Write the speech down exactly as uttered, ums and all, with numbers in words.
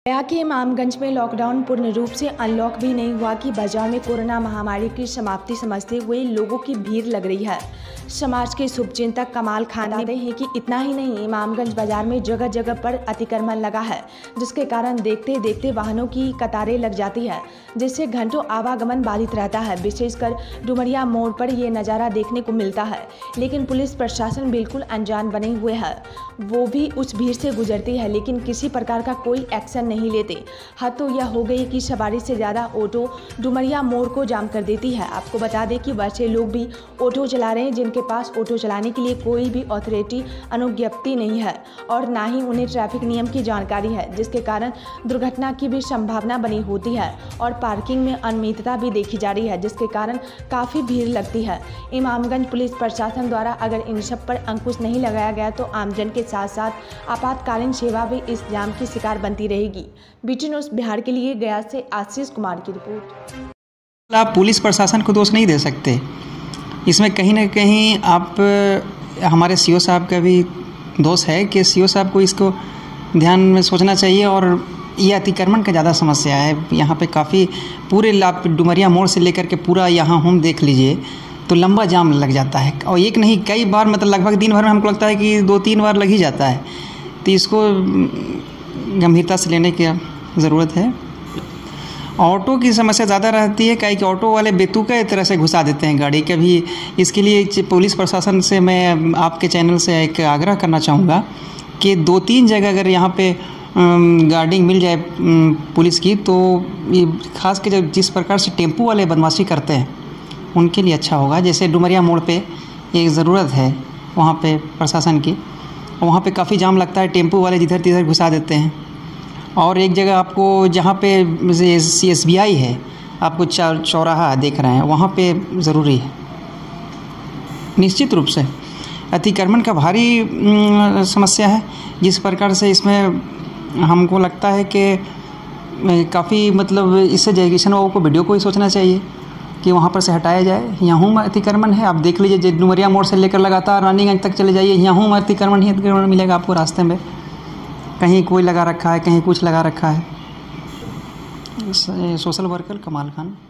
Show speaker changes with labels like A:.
A: गया के इमामगंज में लॉकडाउन पूर्ण रूप से अनलॉक भी नहीं हुआ कि बाजार में कोरोना महामारी की समाप्ति समझते हुए लोगों की भीड़ लग रही है। समाज के शुभचिंतक कमाल खान बताते हैं कि इतना ही नहीं, इमामगंज बाजार में जगह जगह पर अतिक्रमण लगा है, जिसके कारण देखते देखते वाहनों की कतारें लग जाती है, जिससे घंटों आवागमन बाधित रहता है। विशेषकर डुमरिया मोड़ पर यह नज़ारा देखने को मिलता है, लेकिन पुलिस प्रशासन बिल्कुल अनजान बने हुए है। वो भी उस भीड़ से गुजरती है, लेकिन किसी प्रकार का कोई एक्शन नहीं लेते। हद तो यह हो गई कि सवारी से ज़्यादा ऑटो डुमरिया मोड़ को जाम कर देती है। आपको बता दें कि वैसे लोग भी ऑटो चला रहे हैं जिनके पास ऑटो चलाने के लिए कोई भी अथॉरिटी अनुज्ञप्ति नहीं है और ना ही उन्हें ट्रैफिक नियम की जानकारी है, जिसके कारण दुर्घटना की भी संभावना बनी होती है और पार्किंग में अनियमितता भी देखी जा रही है, जिसके कारण काफ़ी भीड़ लगती है। इमामगंज पुलिस प्रशासन द्वारा अगर इन सब पर अंकुश नहीं लगाया गया तो आमजन के साथ साथ आपातकालीन सेवा भी इस जाम की शिकार बनती रहेगी। बीटी न्यूज़ बिहार के लिए गया से आशीष कुमार की रिपोर्ट।
B: आप पुलिस प्रशासन को दोष नहीं दे सकते, इसमें कहीं ना कहीं आप हमारे सीओ साहब का भी दोष है कि सीओ साहब को इसको ध्यान में सोचना चाहिए। और ये अतिक्रमण का ज़्यादा समस्या है यहाँ पे, काफ़ी पूरे आप डुमरिया मोड़ से लेकर के पूरा यहाँ हम देख लीजिए तो लंबा जाम लग जाता है, और एक नहीं कई बार, मतलब लगभग दिन भर में हमको लगता है कि दो तीन बार लग ही जाता है। तो इसको गंभीरता से लेने की ज़रूरत है। ऑटो की समस्या ज़्यादा रहती है, कई कि ऑटो वाले बेतुका तरह से घुसा देते हैं गाड़ी। कभी इसके लिए पुलिस प्रशासन से मैं आपके चैनल से एक आग्रह करना चाहूँगा कि दो तीन जगह अगर यहाँ पे गार्डिंग मिल जाए पुलिस की, तो ये खास के जब जिस प्रकार से टेम्पू वाले बदमाशी करते हैं उनके लिए अच्छा होगा। जैसे डुमरिया मोड़ पे एक ज़रूरत है वहाँ पे प्रशासन की, वहाँ पे काफ़ी जाम लगता है, टेम्पू वाले जिधर तिधर घुसा देते हैं। और एक जगह आपको जहाँ पे सी एस बी आई है, आपको चौराहा देख रहे हैं, वहाँ पे ज़रूरी है। निश्चित रूप से अतिक्रमण का भारी समस्या है, जिस प्रकार से इसमें हमको लगता है कि काफ़ी मतलब इससे जनरेशन वालों को वीडियो को ही सोचना चाहिए कि वहाँ पर से हटाया जाए। यहाँ में अतिक्रमण है, आप देख लीजिए डुमरिया मोड़ से लेकर लगातार रानीगंज तक चले जाइए, यहाँ में अतिक्रमण ही अतिक्रमण मिलेगा आपको रास्ते में। कहीं कोई लगा रखा है, कहीं कुछ लगा रखा है। सोशल वर्कर कमाल खान।